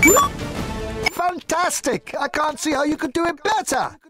Fantastic! I can't see how you could do it better!